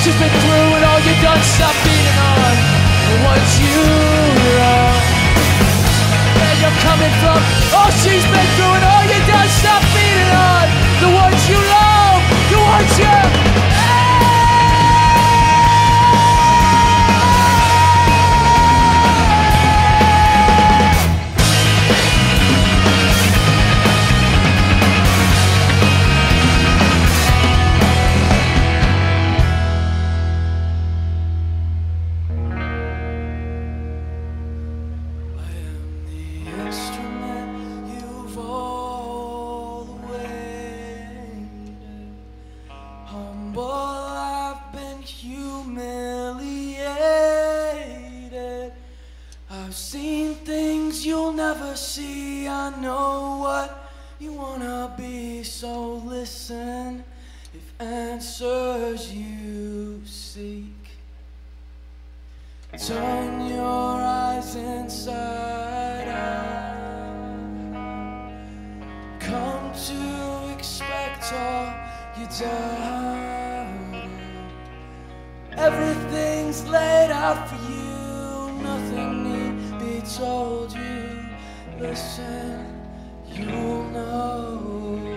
she's been through and all you done, stop beating on the ones you love. Where you're coming from, all she's been through and all you done, stop beating on the ones you love, the ones you humiliated. I've seen things you'll never see. I know what you wanna be, so listen. If answers you seek, turn your eyes inside out. Come to expect all you doubted. Everything's laid out for you, nothing need be told you. Listen, you'll know.